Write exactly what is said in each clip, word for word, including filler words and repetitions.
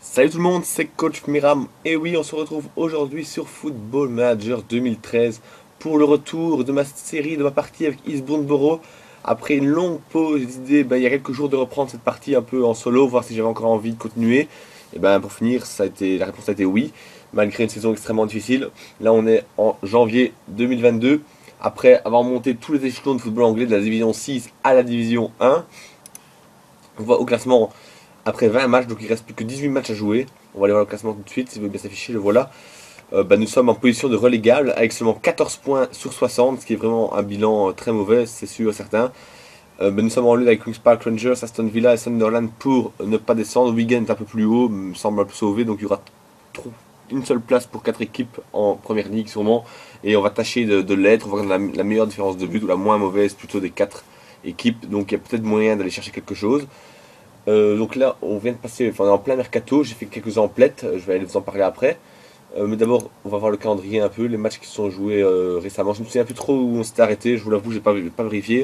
Salut tout le monde, c'est Coach Miram. Et oui, on se retrouve aujourd'hui sur Football Manager deux mille treize pour le retour de ma série, de ma partie avec Eastbourne Borough. Après une longue pause, j'ai décidé ben, il y a quelques jours de reprendre cette partie un peu en solo, voir si j'avais encore envie de continuer. Et ben pour finir, ça a été, la réponse a été oui, malgré une saison extrêmement difficile. Là, on est en janvier deux mille vingt-deux. Après avoir monté tous les échelons de football anglais de la division six à la division un, on voit au classement après vingt matchs, donc il reste plus que dix-huit matchs à jouer. On va aller voir le classement tout de suite, si vous voulez bien s'afficher, le voilà. Euh, bah, nous sommes en position de relégable avec seulement quatorze points sur soixante, ce qui est vraiment un bilan euh, très mauvais, c'est sûr, certain. Euh, bah, nous sommes en lutte avec Queen's Park Rangers, Aston Villa et Sunderland pour ne pas descendre. Wigan est un peu plus haut, me semble un peu sauvé, donc il y aura trop- une seule place pour quatre équipes en première ligue sûrement. Et on va tâcher de, de l'être, on va regarder la, la meilleure différence de but ou la moins mauvaise plutôt des quatre équipes. Donc il y a peut-être moyen d'aller chercher quelque chose. Euh, donc là, on vient de passer, enfin, on est en plein mercato, j'ai fait quelques emplettes, je vais aller vous en parler après. Euh, mais d'abord, on va voir le calendrier un peu, les matchs qui se sont joués euh, récemment. Je ne me souviens plus trop où on s'était arrêté, je vous l'avoue, j'ai pas, pas vérifié.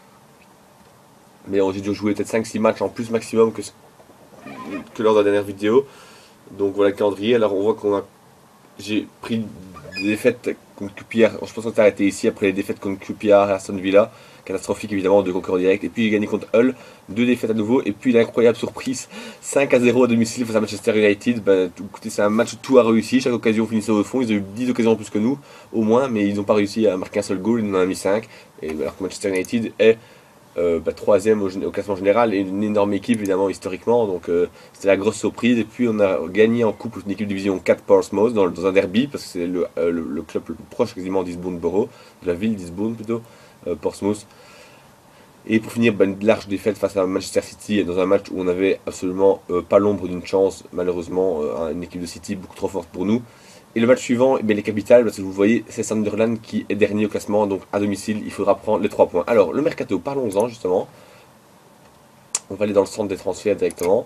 Mais on- j'ai dû jouer peut-être cinq six matchs en plus maximum que, ce- que lors de la dernière vidéo. Donc voilà le calendrier. Alors on voit qu'on a, j'ai pris des défaites contre Q P R. Je pense qu'on s'est arrêté ici après les défaites contre Q P R et Aston Villa. Catastrophique évidemment de concurrents directs. Et puis j'ai gagné contre Hull. Deux défaites à nouveau. Et puis l'incroyable surprise cinq à zéro à domicile face à Manchester United. Ben, écoutez, c'est un match où tout a réussi. Chaque occasion finissait au fond. Ils ont eu dix occasions en plus que nous, au moins. Mais ils n'ont pas réussi à marquer un seul goal. Ils en ont mis cinq. Et alors que Manchester United est euh, bah, troisième au, au, classement général et une énorme équipe évidemment historiquement, donc euh, c'était la grosse surprise. Et puis on a gagné en coupe une équipe de division quatre Portsmouth dans, dans un derby parce que c'est le, euh, le, le, club le plus proche quasiment d'Eastbourne Borough, de la ville d'Eastbourne plutôt, euh, Portsmouth. Et pour finir, bah, une large défaite face à Manchester City dans un match où on n'avait absolument euh, pas l'ombre d'une chance, malheureusement, euh, une équipe de City beaucoup trop forte pour nous. Et le match suivant, eh bien, les capitales, parce que vous voyez, c'est Sunderland qui est dernier au classement, donc à domicile, il faudra prendre les trois points. Alors, le mercato, parlons-en justement. On va aller dans le centre des transferts directement.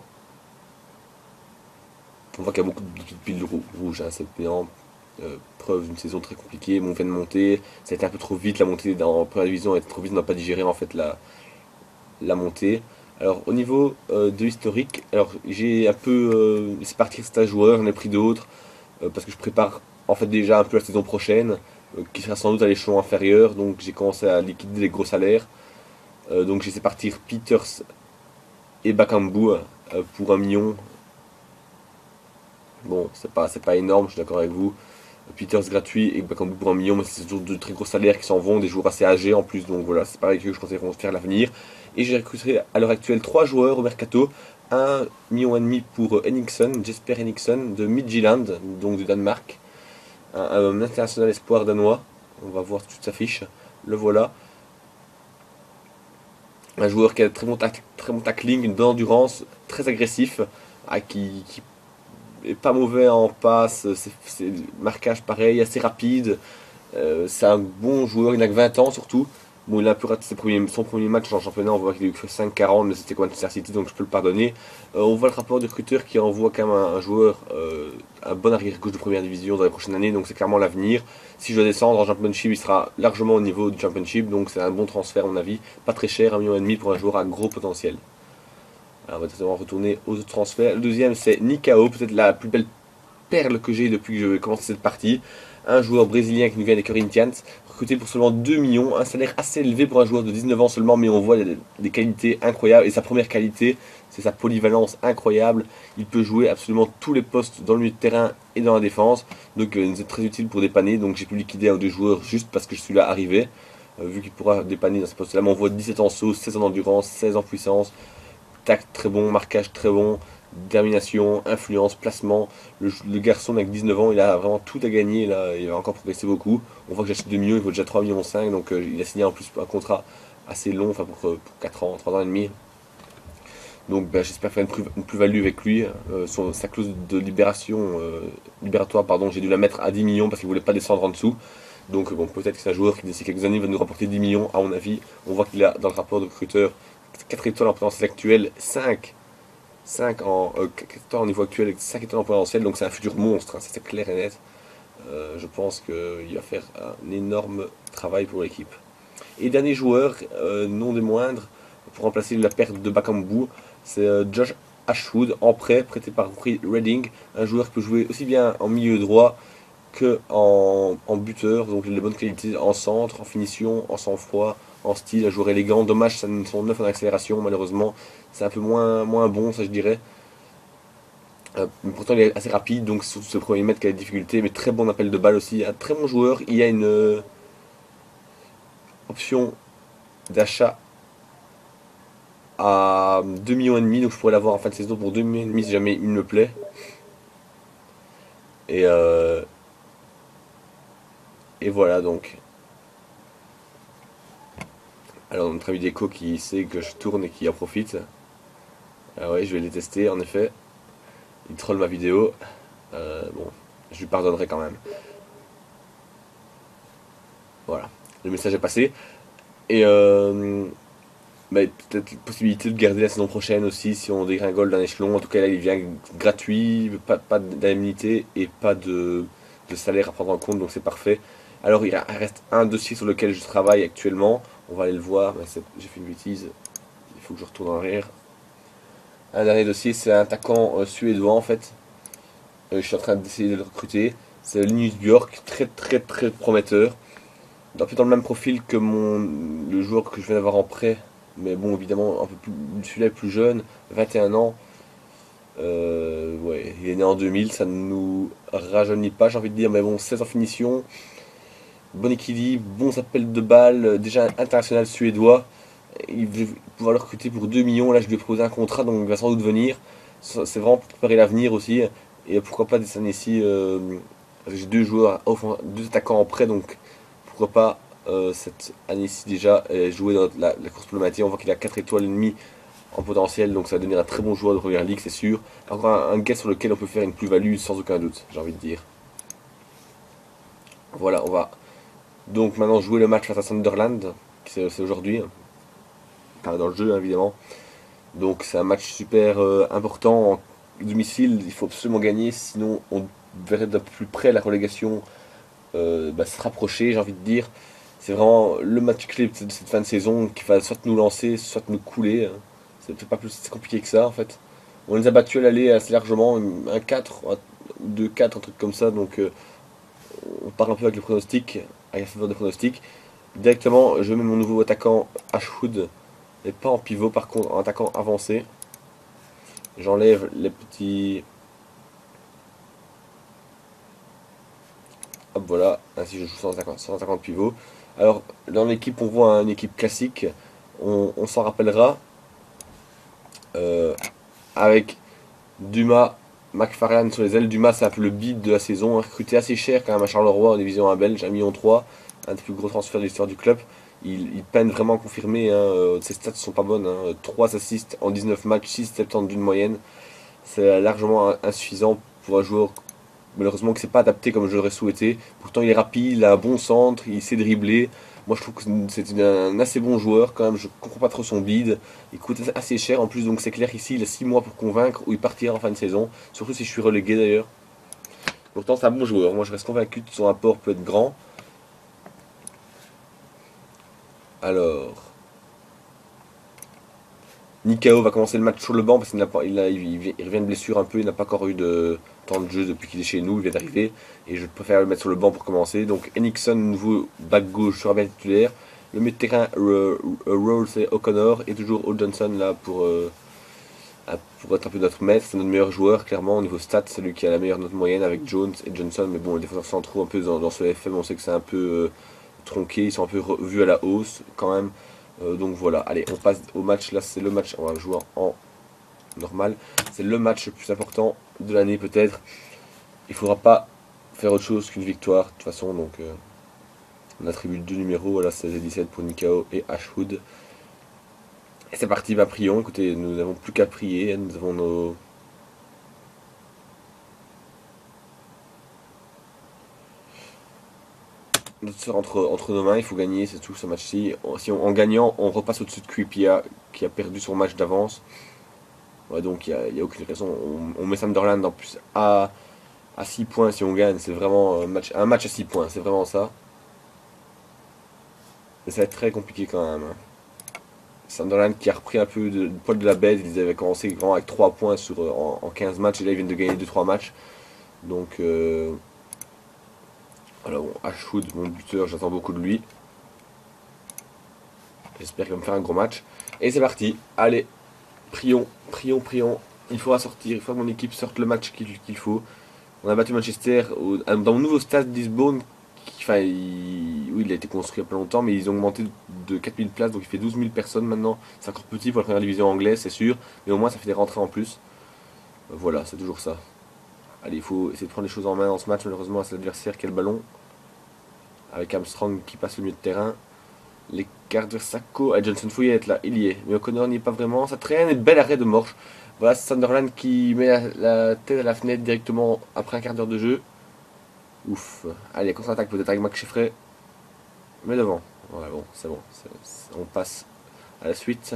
On voit qu'il y a beaucoup de piles rouges, hein, c'est bien. Euh, preuve d'une saison très compliquée. Bon, on vient de monter, ça a été un peu trop vite, la montée dans la première division a été trop vite, on n'a pas digéré en fait la, la montée. Alors au niveau euh, de l'historique, alors j'ai un peu euh, laissé partir certains joueurs, j'en ai pris d'autres, euh, parce que je prépare en fait déjà un peu la saison prochaine, euh, qui sera sans doute à l'échelon inférieur, donc j'ai commencé à liquider les gros salaires. Euh, donc j'ai laissé partir Peters et Bakambu euh, pour un million. Bon, c'est pas, c'est pas énorme, je suis d'accord avec vous. Peters gratuit et Bakambu pour un million, mais c'est toujours de très gros salaires qui s'en vont, des joueurs assez âgés en plus, donc voilà, c'est pareil que je conseille de faire l'avenir. Et j'ai recruté à l'heure actuelle trois joueurs au mercato, un million et demi pour Henningsen, Jesper Henningsen de Midtjylland, donc du Danemark, un, un international espoir danois, on va voir toute sa fiche, le voilà. Un joueur qui a très bon, tac, très bon tackling, une bonne endurance, très agressif, ah, qui, qui est pas mauvais en passe, c'est marquage pareil, assez rapide. Euh, c'est un bon joueur, il n'a que vingt ans surtout. Bon, il a un peu raté ses premiers, son premier match en championnat, on voit qu'il a eu que cinq quarante, mais c'était quoi Manchester City, donc je peux le pardonner. Euh, on voit le rapport de recruteur qui envoie quand même un, un joueur, euh, un bon arrière-gauche de première division dans les prochaines années, donc c'est clairement l'avenir. Si je dois descendre en Championship, il sera largement au niveau du Championship, donc c'est un bon transfert à mon avis. Pas très cher, un million et demi pour un joueur à gros potentiel. Alors on va retourner aux autres transferts. Le deuxième c'est Nikao, peut-être la plus belle perle que j'ai depuis que j'ai commencé cette partie. Un joueur brésilien qui nous vient des Corinthians, recruté pour seulement deux millions, un salaire assez élevé pour un joueur de dix-neuf ans seulement, mais on voit des, des qualités incroyables. Et sa première qualité, c'est sa polyvalence incroyable. Il peut jouer absolument tous les postes dans le milieu de terrain et dans la défense. Donc euh, c'est très utile pour dépanner. Donc j'ai pu liquider un ou deux joueurs juste parce que je suis là arrivé. Euh, vu qu'il pourra dépanner dans ce poste-là. Mais on voit dix-sept en saut, seize en endurance, seize en puissance, tact très bon, marquage très bon, détermination, influence, placement. Le, le garçon avec dix-neuf ans, il a vraiment tout à gagner, là, il va encore progresser beaucoup. On voit que j'achète deux millions, il vaut déjà trois millions cinq, donc euh, il a signé en plus un contrat assez long, enfin pour, euh, pour quatre ans, trois ans et demi. Donc ben, j'espère faire une plus-value avec lui. Euh, son, sa clause de libération, euh, libératoire, pardon, j'ai dû la mettre à dix millions parce qu'il voulait pas descendre en dessous. Donc bon, peut-être que c'est un joueur qui d'ici quelques années va nous rapporter dix millions à mon avis. On voit qu'il a dans le rapport de recruteur quatre étoiles en présence actuelle, cinq cinq en, euh, quatre étoiles au niveau actuel et cinq étoiles en potentiel, donc c'est un futur monstre, hein, c'est clair et net. Euh, je pense qu'il va faire un énorme travail pour l'équipe. Et dernier joueur, euh, non des moindres, pour remplacer la perte de Bakambu, c'est euh, Josh Ashwood en prêt, prêté par Reading, un joueur qui peut jouer aussi bien en milieu droit que en, en buteur, donc il a de bonnes qualités en centre, en finition, en sang-froid, en style, un joueur élégant. Dommage, ça son neuf en accélération, malheureusement, c'est un peu moins, moins bon, ça je dirais. Euh, mais pourtant il est assez rapide, donc c'est surtout ce premier mètre qui a des difficultés, mais très bon appel de balle aussi, un très bon joueur. Il y a une euh, option d'achat à deux millions et demi, donc je pourrais l'avoir en fin de saison pour deux millions et demi si jamais il me plaît. Et, euh, et voilà donc. Alors notre ami Deco qui sait que je tourne et qui en profite. Ah ouais, je vais les tester en effet. Il troll ma vidéo. Euh, bon, je lui pardonnerai quand même. Voilà, le message est passé. Et euh, bah, peut-être la possibilité de garder la saison prochaine aussi si on dégringole d'un échelon. En tout cas là il vient gratuit, pas, pas d'indemnité et pas de, de salaire à prendre en compte, donc c'est parfait. Alors il reste un dossier sur lequel je travaille actuellement. On va aller le voir, mais j'ai fait une bêtise. Il faut que je retourne en arrière. Un dernier dossier, c'est un attaquant euh, suédois en fait. Euh, je suis en train d'essayer de le recruter. C'est Linus Björk, très très très prometteur. Un peu dans le même profil que mon, le joueur que je viens d'avoir en prêt. Mais bon, évidemment, un peu plus, celui-là est plus jeune, vingt et un ans. Euh, ouais, il est né en deux mille, ça ne nous rajeunit pas, j'ai envie de dire. Mais bon, seize en finition, bon équilibre, bons appels de balles, déjà international suédois. Il va pouvoir le recruter pour deux millions. Là, je lui ai proposé un contrat, donc il va sans doute venir. C'est vraiment pour préparer l'avenir aussi. Et pourquoi pas des années ici. Euh, J'ai deux joueurs, deux attaquants en prêt, donc pourquoi pas euh, cette année-ci déjà euh, jouer dans la, la course problématique. On voit qu'il a quatre étoiles et demie en potentiel, donc ça va devenir un très bon joueur de première ligue, c'est sûr. Encore un, un gars sur lequel on peut faire une plus-value sans aucun doute, j'ai envie de dire. Voilà, on va donc maintenant jouer le match face à Sunderland, c'est aujourd'hui, enfin, dans le jeu évidemment. Donc c'est un match super euh, important en domicile, il faut absolument gagner, sinon on verrait de plus près la relégation euh, bah, se rapprocher, j'ai envie de dire. C'est vraiment le match clé de cette fin de saison qui va soit nous lancer, soit nous couler. C'est pas plus compliqué que ça en fait. On les a battus à l'aller assez largement, un quatre, ou deux quatre, un truc comme ça. Donc euh, on part un peu avec le pronostic, avec la faveur des pronostics. Directement, je mets mon nouveau attaquant Ashwood, et pas en pivot par contre, en attaquant avancé. J'enlève les petits. Hop, voilà, ainsi je joue cent cinquante pivots. Alors, dans l'équipe, on voit une équipe classique, on, on s'en rappellera, euh, avec Dumas, McFarlane sur les ailes. Dumas, c'est un peu le bid de la saison, recruté assez cher quand même à Charleroi en division un belge, un million trois, un des plus gros transferts de l'histoire du club. Il, il peine vraiment à confirmer, hein, ses stats sont pas bonnes, hein, trois assists en dix-neuf matchs, six virgule soixante-dix d'une moyenne. C'est largement insuffisant pour un joueur malheureusement que c'est pas adapté comme je l'aurais souhaité. Pourtant il est rapide, il a un bon centre, il sait dribbler. Moi je trouve que c'est un assez bon joueur quand même, je comprends pas trop son bid. Il coûte assez cher en plus, donc c'est clair qu'ici il a six mois pour convaincre ou il partira en fin de saison. Surtout si je suis relégué d'ailleurs. Pourtant c'est un bon joueur, moi je reste convaincu que son apport peut être grand. Alors... Nikao va commencer le match sur le banc parce qu'il n'a pas, il, a, il, il revient de blessure un peu, il n'a pas encore eu de temps de jeu depuis qu'il est chez nous, il vient d'arriver et je préfère le mettre sur le banc pour commencer. Donc Henningsen, nouveau back gauche, sera bien titulaire. Le milieu de terrain, Rose et O'Connor, et toujours O. Johnson là pour, euh, pour être un peu notre maître, c'est notre meilleur joueur clairement au niveau stats, c'est lui qui a la meilleure note moyenne avec Jones et Johnson, mais bon les défenseurs centraux un peu dans, dans ce F M, on sait que c'est un peu euh, tronqué, ils sont un peu revus à la hausse quand même. Euh, donc voilà, allez, on passe au match. Là, c'est le match, on va jouer en normal. C'est le match le plus important de l'année, peut-être. Il ne faudra pas faire autre chose qu'une victoire, de toute façon. Donc, euh, on attribue deux numéros, voilà, seize et dix-sept pour Nikao et Ashwood. Et c'est parti, bah, prions. Écoutez, nous n'avons plus qu'à prier. Nous avons nos. Notre sort entre, entre nos mains, il faut gagner, c'est tout ce match-ci. Si on, en gagnant, on repasse au-dessus de Quipia qui a perdu son match d'avance. Ouais, donc il n'y a, a, aucune raison. On, on met Sunderland en plus à, à six points si on gagne. C'est vraiment un match, un match à six points, c'est vraiment ça. Mais ça va être très compliqué quand même. Sunderland qui a repris un peu de, de poil de la bête. Ils avaient commencé vraiment avec trois points sur, en, en quinze matchs et là ils viennent de gagner deux trois matchs. Donc euh, voilà, bon, Ashwood, mon buteur, j'attends beaucoup de lui. J'espère qu'il va me faire un gros match. Et c'est parti, allez, prions, prions, prions. Il faudra sortir, il faut que mon équipe sorte le match qu'il qu'il faut. On a battu Manchester au, dans mon nouveau stade d'Lisbonne. Enfin, il, oui, il a été construit il y a pas longtemps, mais ils ont augmenté de quatre mille places, donc il fait douze mille personnes maintenant. C'est encore petit pour la première division anglaise, c'est sûr, mais au moins ça fait des rentrées en plus. Voilà, c'est toujours ça. Allez, il faut essayer de prendre les choses en main dans ce match. Malheureusement, c'est l'adversaire qui a le ballon. Avec Armstrong qui passe le milieu de terrain. Les cartes vers Sacco. Ah, Johnson Fouillette là, il y est. Mais O'Connor n'y est pas vraiment. Ça traîne et bel arrêt de Morche. Voilà, Sunderland qui met la, la tête à la fenêtre directement après un quart d'heure de jeu. Ouf. Allez, contre-attaque peut-être avec McSheffrey. Mais devant. Ouais, bon, c'est bon. C'est- c'est- on passe à la suite.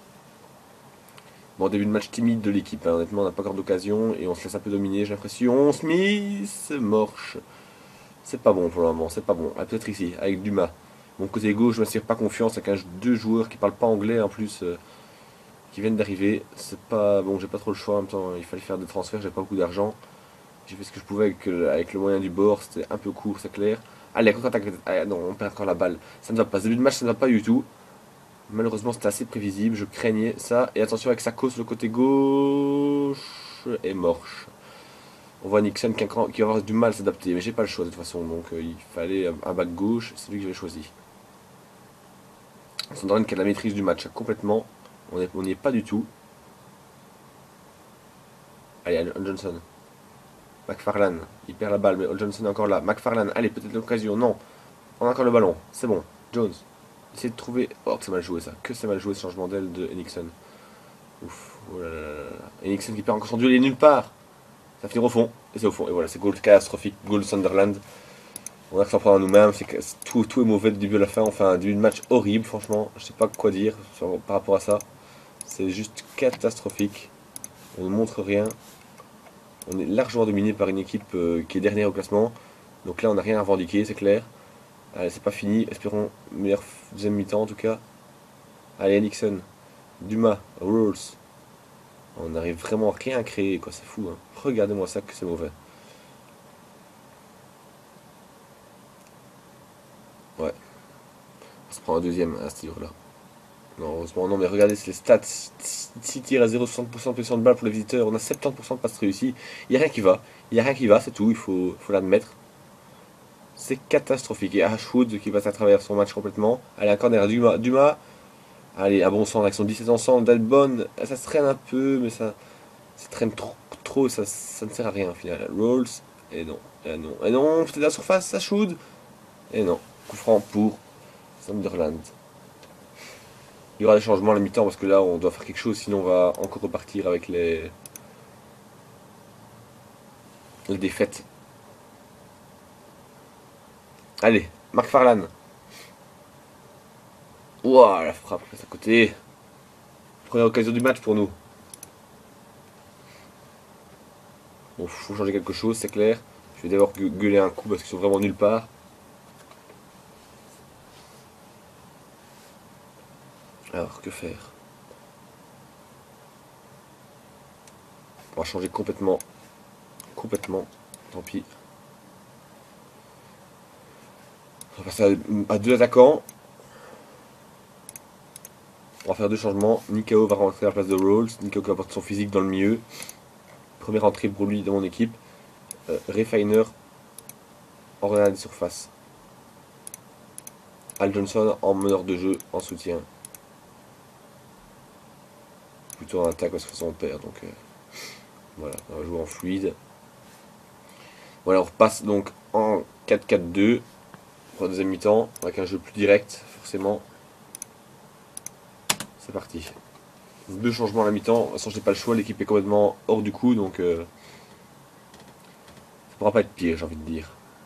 Bon, début de match timide de l'équipe. Hein. Honnêtement, on n'a pas encore d'occasion et on se laisse un peu dominer, j'ai l'impression. Smith, Morche. C'est pas bon pour le moment, c'est pas bon. Ah, peut-être ici, avec Dumas. Mon côté gauche, je m'inspire pas confiance avec un, deux joueurs qui parlent pas anglais en plus, euh, qui viennent d'arriver. C'est pas bon, j'ai pas trop le choix en même temps. Il fallait faire des transferts, j'ai pas beaucoup d'argent. J'ai fait ce que je pouvais avec, euh, avec le moyen du bord, c'était un peu court, c'est clair. Allez, contre-attaque. Ah, non, on perd encore la balle. Ça ne va pas. Ce début de match, ça ne va pas du tout. Malheureusement, c'était assez prévisible. Je craignais ça. Et attention avec Sacco sur le côté gauche. Et Morche. On voit Nixon qui, qui va avoir du mal à s'adapter. Mais j'ai pas le choix de toute façon. Donc euh, il fallait un, un back gauche. C'est lui que j'avais choisi. Sunderland qui a la maîtrise du match complètement. On n'y est pas du tout. Allez, Al Johnson. McFarlane. Il perd la balle. Mais Al Johnson est encore là. McFarlane. Allez, peut-être l'occasion. Non. On a encore le ballon. C'est bon. Jones. Essayez de trouver. Oh, que c'est mal joué ça. Que c'est mal joué ce changement d'aile de Nixon. Ouf. Oh là là là là. Et Nixon qui perd encore son duel. Il est nulle part. Ça finit au fond. Et c'est au fond. Et voilà, c'est goal catastrophique. Goal Sunderland. On a que s'en prendre à nous-mêmes. C'est que tout, tout est mauvais du début à la fin. On fait un début de match horrible, franchement. Je sais pas quoi dire sur, par rapport à ça. C'est juste catastrophique. On ne montre rien. On est largement dominé par une équipe euh, qui est dernière au classement. Donc là, on n'a rien à revendiquer, c'est clair. Allez, c'est pas fini. Espérons meilleure deuxième mi-temps en tout cas. Allez, Nixon, Dumas, Rolls. On n'arrive vraiment à rien à créer, quoi. C'est fou. Hein. Regardez-moi ça, que c'est mauvais. Ouais. On se prend un deuxième à ce tir-là. Non, heureusement, non, mais regardez les stats. six tirs à zéro virgule soixante pour cent de possession de balle pour les visiteurs. On a soixante-dix pour cent de passes réussies. Il n'y a rien qui va. Il n'y a rien qui va, c'est tout. Il faut, faut l'admettre. C'est catastrophique. Et Ashwood qui passe à travers son match complètement. Allez, un corner. Dumas. Dumas. Allez, à bon sang avec son dix-sept ensemble. D'Albon. Ça se traîne un peu, mais ça, ça traîne trop. trop ça, ça ne sert à rien au final. Rolls. Et non. Et non. Et non. C'était la surface. Ashwood. Et non. Coup franc pour Sunderland. Il y aura des changements à la mi-temps parce que là on doit faire quelque chose, sinon on va encore repartir avec les, les défaites. Allez, McFarlane. Ouah, la frappe à côté. Première occasion du match pour nous. Bon, faut changer quelque chose, c'est clair. Je vais d'abord gueuler un coup parce qu'ils sont vraiment nulle part. Alors, que faire? On va changer complètement. Complètement. Tant pis. On va passer à, à deux attaquants. On va faire deux changements. Nikao va rentrer à la place de Rolls. Nikao qui apporte son physique dans le milieu. Première entrée pour lui dans mon équipe. Euh, Refiner en regardant des surfaces. Al Johnson en meneur de jeu, en soutien. Plutôt en attaque parce que ça on perd. Donc euh, voilà, on va jouer en fluide. Voilà, on repasse donc en quatre quatre deux pour la deuxième mi-temps, avec un jeu plus direct, forcément. C'est parti. Deux changements à la mi-temps. De toute façon, j'ai pas le choix, l'équipe est complètement hors du coup, donc euh, ça pourra pas être pire, j'ai envie de dire.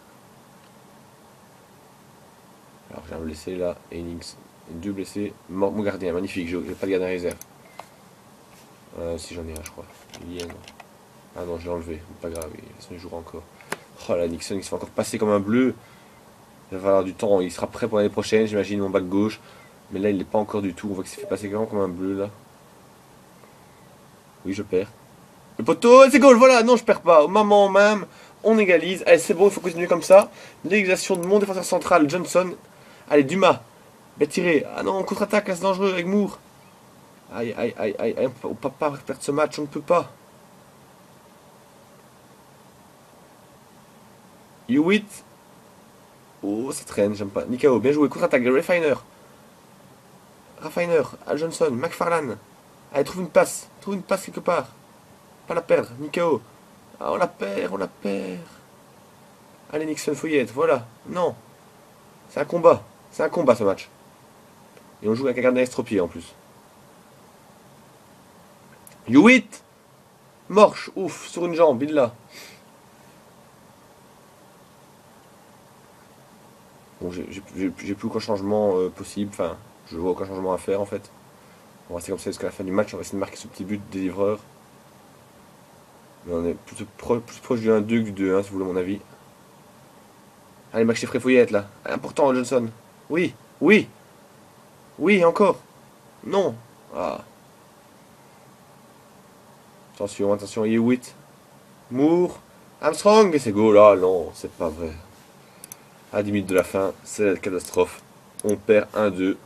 Alors j'ai un blessé là, Innings, deux blessés, mon gardien, magnifique, j'ai pas de gardien réserve. Euh, si j'en ai un, je crois. Il y a, non. Ah non, je l'ai enlevé, pas grave, il jouera encore. Oh là, Nixon, il se fait encore passer comme un bleu. Il va falloir du temps, il sera prêt pour l'année prochaine, j'imagine, mon back gauche. Mais là, il l'est pas encore du tout. On voit qu'il s'est fait passer grand comme un bleu, là. Oui, je perds. Le poteau, c'est goal, voilà. Non, je perds pas. Au moment même, on égalise. Allez, c'est bon, il faut continuer comme ça. L'égalisation de mon défenseur central, Johnson. Allez, Dumas. Bien tiré. Ah non, contre-attaque, là, c'est dangereux avec Moore. Aïe, aïe, aïe, aïe, aïe. On peut pas perdre ce match, on ne peut pas. Hewitt. Oh, ça traîne, j'aime pas. Nikao, bien joué. Contre-attaque, Refiner. Refiner, Al Johnson, McFarlane. Allez, trouve une passe. Trouve une passe quelque part. Pas la perdre. Nikao. Ah, on la perd, on la perd. Allez, Nixon, Foyette, voilà. Non. C'est un combat. C'est un combat, ce match. Et on joue avec un gardien estropié, en plus. Hewitt. Morche, ouf, sur une jambe, il l'a. Bon, j'ai plus aucun changement euh, possible. Enfin, je vois aucun changement à faire, en fait. On va rester comme ça jusqu'à la fin du match. On va essayer de marquer ce petit but des livreurs. Mais on est plus, pro, plus proche du un deux que du deux un, si vous voulez mon avis. Allez, Max Fréfoyette, là. Important, Johnson. Oui, oui. Oui, encore. Non. Ah. Attention, attention, Hewitt. Moore. Armstrong. Et c'est goal. Ah non, c'est pas vrai. À dix minutes de la fin, c'est la catastrophe. On perd un deux.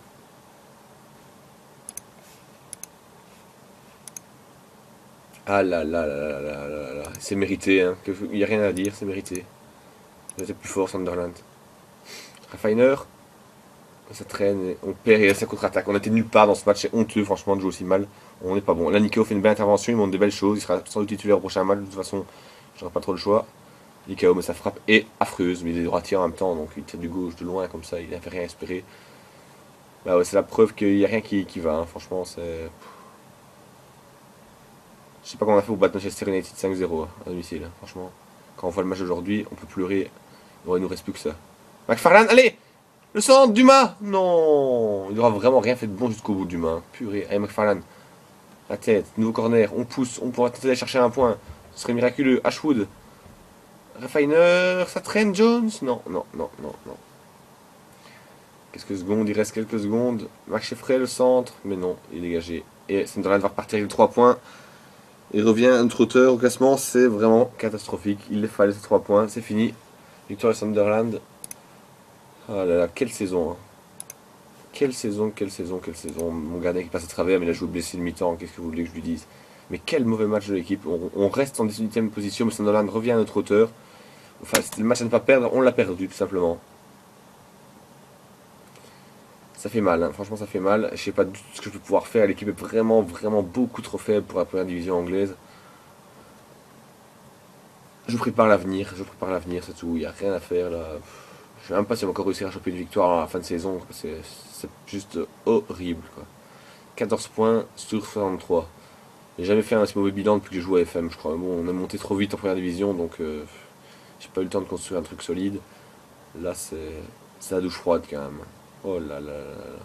Ah là là là là là là là. C'est mérité, hein. Il n'y a rien à dire, c'est mérité. Vous êtes plus fort, Sunderland. Refiner. Ça traîne, on perd et ça contre-attaque. On était nulle part dans ce match, c'est honteux franchement de jouer aussi mal. On n'est pas bon. Là, Nikao fait une belle intervention, il montre des belles choses. Il sera sans doute titulaire au prochain match, de toute façon, j'aurai pas trop le choix. Nikao, mais sa frappe est affreuse, mais il est droitier en même temps, donc il tire du gauche de loin comme ça, il n'avait rien espéré. Bah ouais, c'est la preuve qu'il n'y a rien qui, qui va, hein. Franchement, c'est. Je sais pas comment on a fait pour battre Manchester United cinq zéro hein, à domicile, hein. Franchement. Quand on voit le match d'aujourd'hui, on peut pleurer. Bon, il nous reste plus que ça. McFarlane, allez! Le centre, Dumas! Non! Il n'aura vraiment rien fait de bon jusqu'au bout, Dumas. Purée. Allez, McFarlane. La tête, nouveau corner, on pousse, on pourra tenter d'aller chercher un point. Ce serait miraculeux. Ashwood. Refiner, ça traîne, Jones? Non, non, non, non, non. Quelques secondes, il reste quelques secondes. Max Cheffrey, le centre, mais non, il est dégagé. Et Sunderland va repartir avec trois points. Il revient à notre hauteur au classement, c'est vraiment catastrophique. Il les fallait ces trois points, c'est fini. Victoire de Sunderland. Oh là là, quelle saison, hein. Quelle saison, quelle saison, quelle saison. Mon gardien qui passe à travers, mais là je joué blessé le mi-temps, qu'est-ce que vous voulez que je lui dise? Mais quel mauvais match de l'équipe. On, on reste en dix-huitième position, mais Sunderland revient à notre hauteur. Enfin, c'était le match à ne pas perdre, on l'a perdu tout simplement. Ça fait mal, hein. Franchement ça fait mal. Je sais pas du tout ce que je peux pouvoir faire. L'équipe est vraiment, vraiment beaucoup trop faible pour la première division anglaise. Je prépare l'avenir, je prépare l'avenir, c'est tout. Il n'y a rien à faire là. Je sais même pas si on va encore réussir à choper une victoire à la fin de saison. C'est juste horrible, quoi. quatorze points sur soixante-trois. J'ai jamais fait un si mauvais bilan depuis que je joue à F M, je crois. Bon, on a monté trop vite en première division, donc euh, j'ai pas eu le temps de construire un truc solide. Là, c'est la douche froide quand même. Oh là là là là.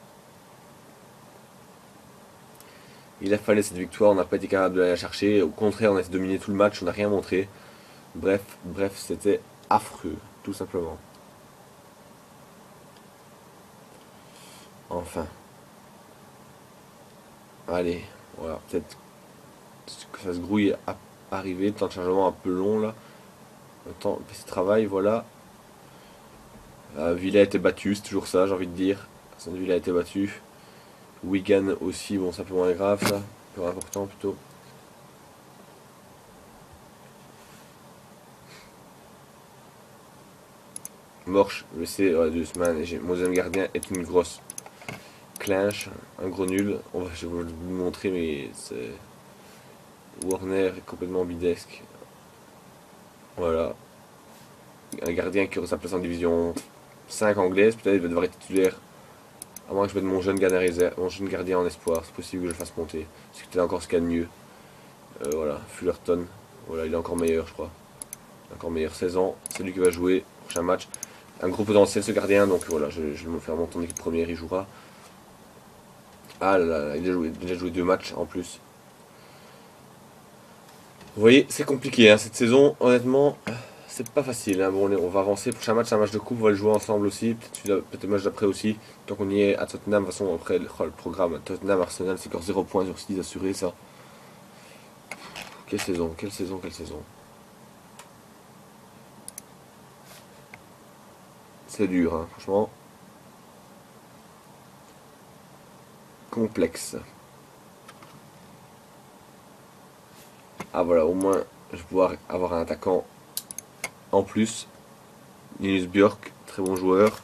Il a fallu cette victoire, on n'a pas été capable de la chercher. Au contraire, on a dominé tout le match, on n'a rien montré. Bref, bref, c'était affreux, tout simplement. Enfin. Allez, voilà, peut-être que ça se grouille à arriver, temps de chargement un peu long là. Le temps, petit travail, voilà. Euh, Villa a été battu, c'est toujours ça, j'ai envie de dire. Aston Villa a été battu. Wigan aussi, bon, c'est un peu moins grave ça, plus important plutôt. Morche, le C ouais, deux semaines, et mon deuxième gardien est une grosse clinche, un gros nul. On va, je vais vous le montrer, mais c'est. Warner est complètement bidesque. Voilà. Un gardien qui aurait sa place en division cinq anglaise, peut-être il va devoir être titulaire. À moins que je mette mon jeune gardien réserve, mon jeune gardien en espoir, c'est possible que je le fasse monter. Parce que peut-être encore ce qu'il y a de mieux. Euh, voilà, Fullerton. Voilà, il est encore meilleur, je crois. Encore meilleur, seize ans. C'est lui qui va jouer prochain match. Un gros potentiel ce gardien, donc voilà, je, je vais me faire monter en équipe première, il jouera. Ah là là, il a joué, déjà joué deux matchs en plus. Vous voyez, c'est compliqué hein, cette saison, honnêtement, c'est pas facile. Hein. Bon, on va avancer. Prochain match, un match de coupe, on va le jouer ensemble aussi. Peut-être peut le match d'après aussi. Tant qu'on y est à Tottenham, de toute façon, après le, oh, le programme Tottenham, Arsenal, c'est encore zéro points sur six assuré ça. Quelle saison, quelle saison, quelle saison. C'est dur, hein, franchement. Complexe. Ah voilà, au moins, je vais pouvoir avoir un attaquant en plus. Linus Björk, très bon joueur.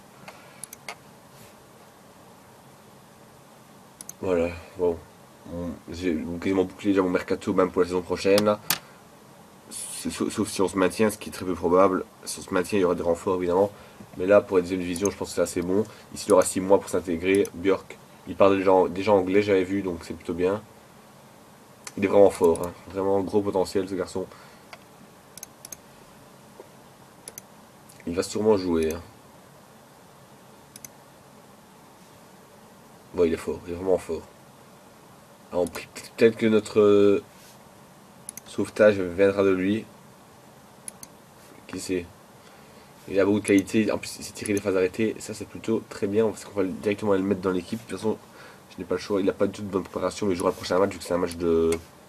Voilà, bon. J'ai quasiment bouclé déjà mon mercato même pour la saison prochaine là. Sauf, sauf si on se maintient, ce qui est très peu probable. Si on se maintient, il y aura des renforts évidemment. Mais là, pour la deuxième division, je pense que c'est assez bon. Ici, il aura six mois pour s'intégrer. Björk, il parle déjà, déjà anglais, j'avais vu, donc c'est plutôt bien. Il est vraiment fort, hein. Vraiment gros potentiel ce garçon. Il va sûrement jouer. Hein. Bon, il est fort, il est vraiment fort. Alors, peut-être que notre euh, sauvetage viendra de lui. Qui sait? Il a beaucoup de qualité, en plus il s'est tiré des phases arrêtées, ça c'est plutôt très bien parce qu'on va directement le mettre dans l'équipe. De toute façon, je n'ai pas le choix, il n'a pas du tout de bonne préparation, mais il jouera le prochain match vu que c'est un match de,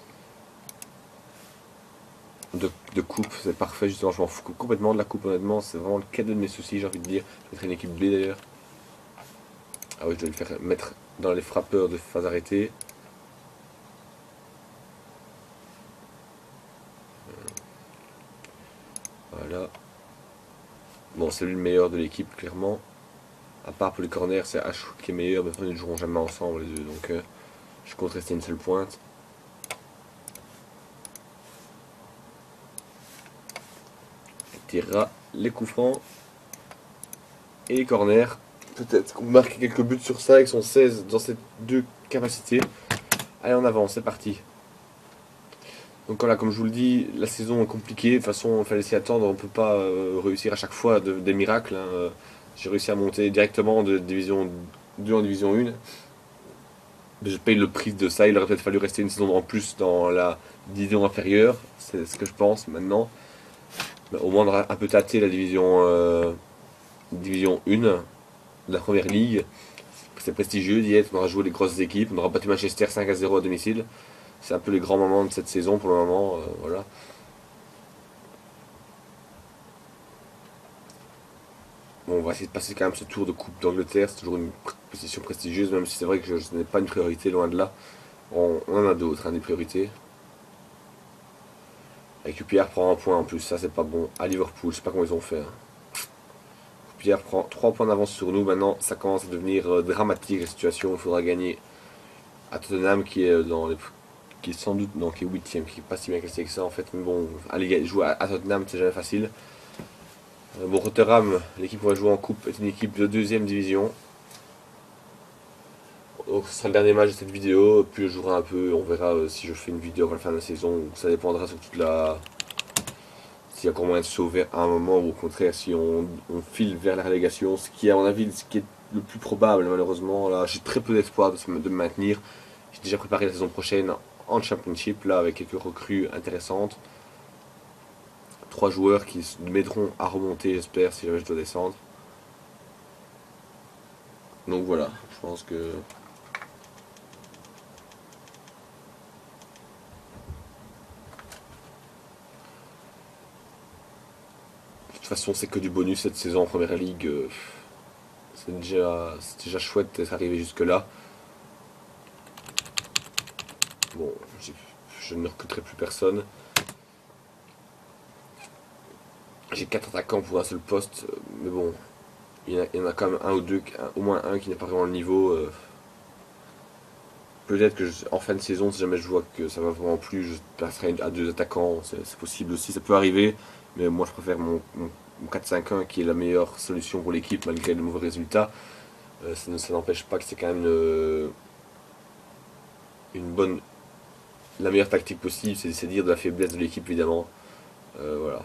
de, de coupe, c'est parfait justement, je m'en fous complètement de la coupe honnêtement, c'est vraiment le cadeau de mes soucis, j'ai envie de dire. Je mettrai une équipe B d'ailleurs. Ah oui, je dois le faire mettre dans les frappeurs de phase arrêtée. Voilà. Bon, c'est lui le meilleur de l'équipe, clairement. À part pour les corners, c'est Ashwood qui est meilleur, mais ils ne joueront jamais ensemble les deux. Donc, euh, je compte rester une seule pointe. Il tirera les coups francs et les corners. Peut-être qu'on marque quelques buts sur ça avec son seize dans ces deux capacités. Allez, on avance, c'est parti. Donc voilà, comme je vous le dis, la saison est compliquée. De toute façon, il fallait s'y attendre. On ne peut pas euh, réussir à chaque fois de, des miracles. Hein. J'ai réussi à monter directement de division deux en division un. Mais je paye le prix de ça. Il aurait peut-être fallu rester une saison en plus dans la division inférieure. C'est ce que je pense maintenant. Mais au moins, on aura un peu tâté la division, euh, division un de la première ligue. C'est prestigieux d'y être. On aura joué les grosses équipes. On aura battu Manchester cinq à zéro à domicile. C'est un peu les grands moments de cette saison pour le moment. Euh, voilà. Bon, on va essayer de passer quand même ce tour de Coupe d'Angleterre. C'est toujours une position prestigieuse, même si c'est vrai que je, ce n'est pas une priorité, loin de là. On, on en a d'autres, hein, des priorités. Avec Pierre prend un point en plus, ça c'est pas bon. À Liverpool, je sais pas comment ils ont fait. Hein. Pierre prend trois points d'avance sur nous. Maintenant, ça commence à devenir euh, dramatique la situation. Il faudra gagner à Tottenham qui est dans les qui est sans doute non, qui est huitième, qui est pas si bien classé que ça en fait. Mais bon, aller jouer à Tottenham, c'est jamais facile. Euh, bon, Rotterdam, l'équipe qu'on va jouer en coupe, est une équipe de deuxième division. Donc, ce sera le dernier match de cette vidéo, puis je jouerai un peu, on verra euh, si je fais une vidéo avant la fin de la saison, ça dépendra sur toute la... s'il y a encore moyen de sauver à un moment, ou au contraire si on, on file vers la relégation, ce qui est à mon avis ce qui est le plus probable malheureusement. Là, j'ai très peu d'espoir de, de me maintenir. J'ai déjà préparé la saison prochaine en Championship, là, avec quelques recrues intéressantes. Trois joueurs qui m'aideront à remonter, j'espère, si jamais je dois descendre. Donc voilà, je pense que... De toute façon, c'est que du bonus cette saison en Première Ligue. Euh, c'est déjà, déjà chouette d'être arrivé jusque-là. Bon, je ne recruterai plus personne. J'ai quatre attaquants pour un seul poste, mais bon, il y, a, il y en a quand même un ou deux, un, au moins un qui n'est pas vraiment le niveau. Euh, Peut-être que je, en fin de saison, si jamais je vois que ça va vraiment plus, je passerai à deux attaquants, c'est possible aussi, ça peut arriver, mais moi je préfère mon, mon, mon quatre cinq un qui est la meilleure solution pour l'équipe malgré le mauvais résultat. Euh, ça, ça n'empêche pas que c'est quand même une, une bonne, la meilleure tactique possible, c'est dire de la faiblesse de l'équipe évidemment. Euh, voilà.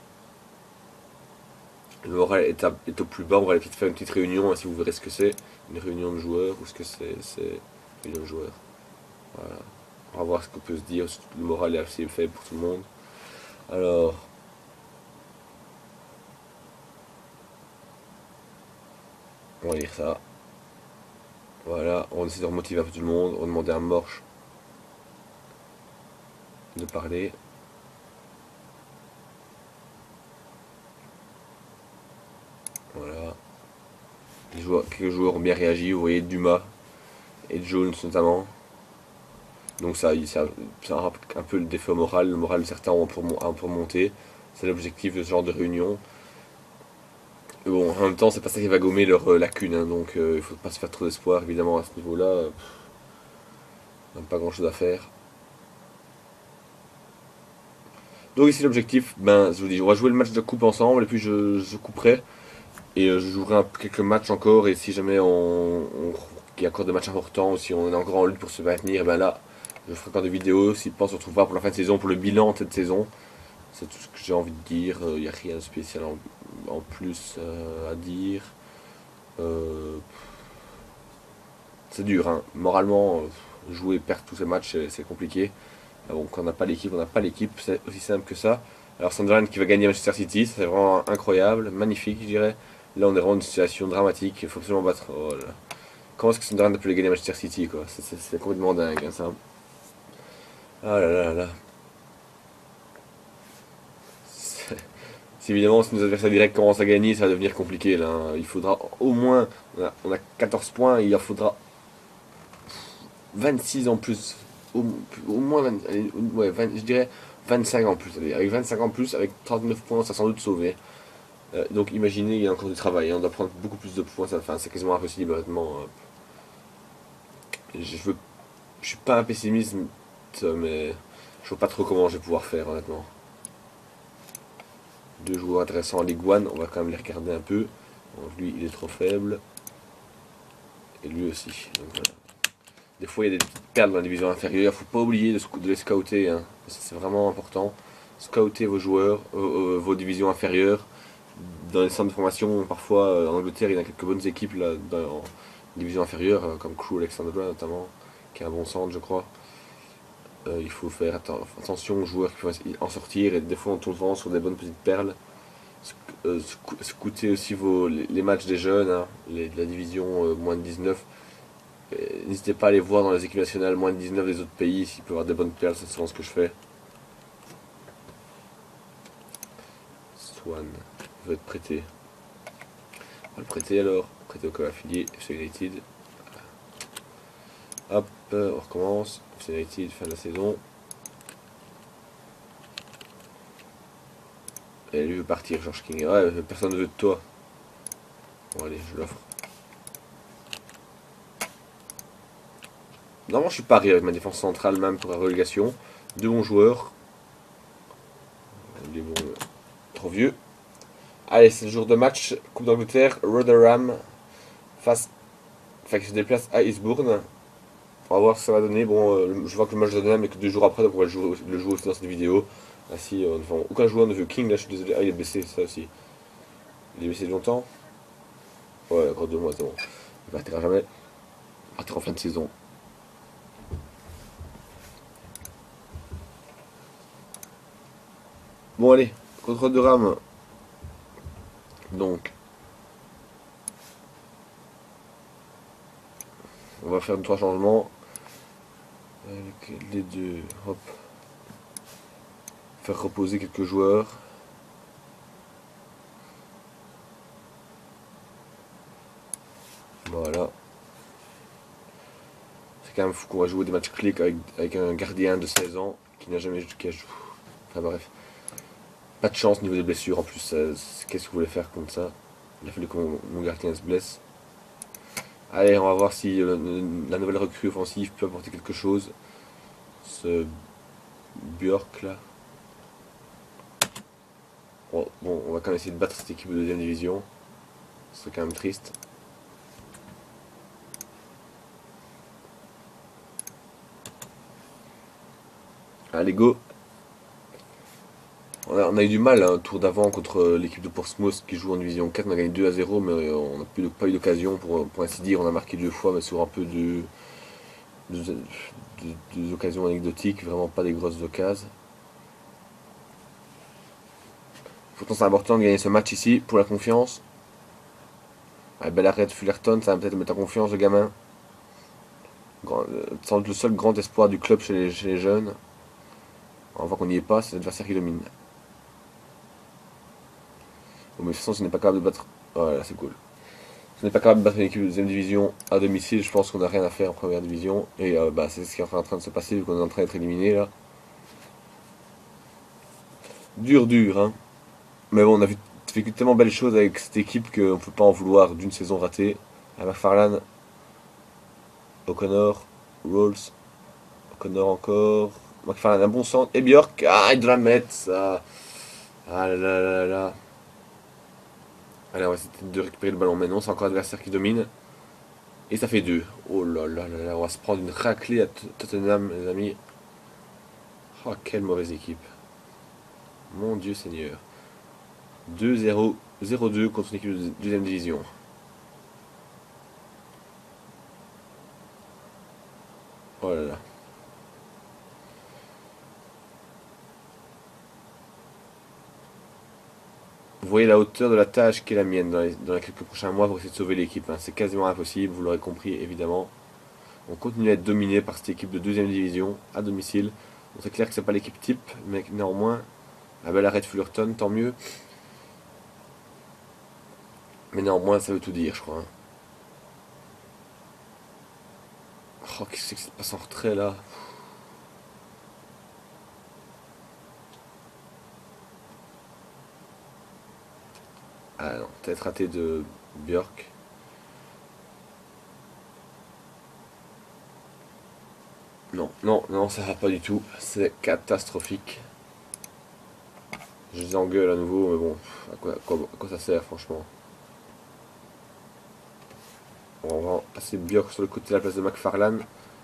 Le moral est, à, est au plus bas, on va aller peut-être faire une petite réunion, hein, si vous verrez ce que c'est, une réunion de joueurs, ou ce que c'est, c'est une réunion de joueurs. Voilà. On va voir ce qu'on peut se dire, le moral est assez faible pour tout le monde. Alors, On va lire ça. Voilà, on essaie de remotiver un peu tout le monde. On demandait à Morche de parler. Voilà. Les joueurs, quelques joueurs ont bien réagi, vous voyez Dumas et Jones notamment. Donc ça, ça, ça rapporte un peu le défaut moral. Le moral de certains ont un peu remonté. C'est l'objectif de ce genre de réunion. Mais bon, en même temps, c'est pas ça qui va gommer leurs euh, lacunes. Hein, donc euh, il faut pas se faire trop d'espoir, évidemment, à ce niveau-là. Euh, même pas grand-chose à faire. Donc ici l'objectif, ben, je vous dis, on va jouer le match de coupe ensemble et puis je, je couperai. Et euh, je jouerai un, quelques matchs encore. Et si jamais on, on, il y a encore des matchs importants ou si on est encore en lutte pour se maintenir, ben là, je ferai encore des vidéos. Si on se retrouvera pour la fin de saison, pour le bilan de cette saison. C'est tout ce que j'ai envie de dire. Il euh, n'y a rien de spécial en, en plus euh, à dire. Euh, c'est dur, hein. Moralement, euh, jouer et perdre tous ces matchs, c'est compliqué. Ah bon, quand on n'a pas l'équipe, on n'a pas l'équipe. C'est aussi simple que ça. Alors Sunderland qui va gagner Manchester City, c'est vraiment incroyable, magnifique, je dirais. Là, on est vraiment dans une situation dramatique. Il faut absolument battre. Oh là là. Comment est-ce que Sunderland peut gagner Manchester City, quoi? C'est complètement dingue, hein, ça. Ah là là là là. Si évidemment, si nos adversaires directs commencent à gagner, ça va devenir compliqué là. Hein. Il faudra au moins. On a, on a quatorze points, il en faudra vingt-six en plus. Au, au moins vingt, allez, ouais, vingt, je dirais vingt-cinq en plus. Allez, avec vingt-cinq en plus, avec trente-neuf points, ça sans doute sauver. Euh, donc imaginez, il y a encore du travail. Hein. On doit prendre beaucoup plus de points. Enfin, c'est quasiment impossible, honnêtement. Je veux, je suis pas un pessimiste, mais je vois pas trop comment je vais pouvoir faire, honnêtement. Deux joueurs intéressants en Ligue un, on va quand même les regarder un peu. Donc lui, il est trop faible. Et lui aussi. Donc, voilà. Des fois, il y a des petites perles dans la division inférieure. Faut pas oublier de, de les scouter. Hein. C'est vraiment important. Scouter vos joueurs, euh, euh, vos divisions inférieures. Dans les centres de formation, parfois, euh, en Angleterre, il y a quelques bonnes équipes là, dans, en division inférieure, euh, comme Crew Alexandra notamment, qui est un bon centre, je crois. Euh, il faut faire atten attention aux joueurs qui peuvent en sortir. Et des fois, on tourne vraiment sur des bonnes petites perles. Euh, scouter aussi vos, les, les matchs des jeunes, hein, les, de la division euh, moins de dix-neuf. N'hésitez pas à aller voir dans les équipes nationales moins de dix-neuf des autres pays, s'il peut y avoir des bonnes perles, c'est souvent ce que je fais. Swan veut être prêté. On va le prêter alors, prêté au club affilié, F C United. Hop, on recommence, F C United, fin de la saison. Et lui veut partir, George King. Ouais, personne ne veut de toi. Bon allez, je l'offre. Normalement, je suis pari avec ma défense centrale, même pour la relégation. Deux bons joueurs. Il est bon, euh, trop vieux. Allez, c'est le jour de match. Coupe d'Angleterre, Rotherham face. Enfin, qui se déplace à Eastbourne. On va voir ce que ça va donner. Bon, euh, je vois que le match de Tottenham est que deux jours après, donc on va le jouer, le jouer aussi dans cette vidéo. Ah si, euh, enfin, aucun joueur ne veut King, là je suis désolé. Ah, il est blessé, ça aussi. Il est blessé longtemps. Ouais, encore deux mois, c'est bon. Il partira jamais. Il partira en fin de saison. Bon, allez, contrôle de rame. Donc, on va faire trois changements. Avec les deux, hop. Faire reposer quelques joueurs. Voilà. C'est quand même fou qu'on va jouer des matchs clés avec, avec un gardien de seize ans qui n'a jamais joué. Enfin bref. Pas de chance au niveau des blessures en plus. Qu'est-ce que vous voulez faire contre ça? Il a fallu que mon, mon gardien se blesse. Allez, on va voir si euh, la nouvelle recrue offensive peut apporter quelque chose. Ce Björk là. Bon, bon, on va quand même essayer de battre cette équipe de deuxième division. C'est quand même triste. Allez, go! On a, on a eu du mal, un hein, tour d'avant contre l'équipe de Portsmouth qui joue en division quatre. On a gagné deux à zéro, mais on n'a plus de, pas eu d'occasion pour, pour ainsi dire. On a marqué deux fois, mais sur un peu de, de, de, de, de occasions anecdotiques, vraiment pas des grosses occasions. Pourtant, c'est important de gagner ce match ici pour la confiance. Ah, bel arrêt de Fullerton, ça va peut-être mettre en confiance le gamin. Grand- euh, sans doute le seul grand espoir du club chez les, chez les jeunes. On voit qu'on n'y est pas, c'est l'adversaire qui domine. Bon, mais de toute façon, ce n'est pas capable de battre. Voilà, c'est cool. Ce n'est pas capable de battre une équipe de deuxième division à domicile. Je pense qu'on n'a rien à faire en première division. Et euh, bah, c'est ce qui est en train de se passer vu qu'on est en train d'être éliminé là. Dur, dur, hein. Mais bon, on a vu, fait tellement belles choses avec cette équipe qu'on ne peut pas en vouloir d'une saison ratée. À McFarlane, O'Connor, Rolls, O'Connor encore. McFarlane, un bon centre. Et Björk, ah, il doit la mettre ça. Ah là là là là. Allez, on va essayer de récupérer le ballon. Mais non, c'est encore l'adversaire qui domine. Et ça fait deux. Oh là là là là, on va se prendre une raclée à Tottenham, les amis. Oh, quelle mauvaise équipe. Mon Dieu Seigneur. deux zéro, zéro deux contre une équipe de deuxième division. Oh là là. Vous voyez la hauteur de la tâche qui est la mienne dans les, dans les quelques prochains mois pour essayer de sauver l'équipe, hein. C'est quasiment impossible, vous l'aurez compris évidemment. On continue à être dominé par cette équipe de deuxième division à domicile. Bon, c'est clair que c'est pas l'équipe type, mais néanmoins, un bel arrêt de Fullerton, tant mieux. Mais néanmoins, ça veut tout dire, je crois, hein. Oh, qu'est-ce que c'est pas en retrait là? Ah non, peut-être raté de Björk. Non, non, non, ça va pas du tout. C'est catastrophique. Je les engueule à nouveau, mais bon, à quoi, à quoi, à quoi ça sert, franchement? Bon, on va passer Björk sur le côté de la place de McFarlane.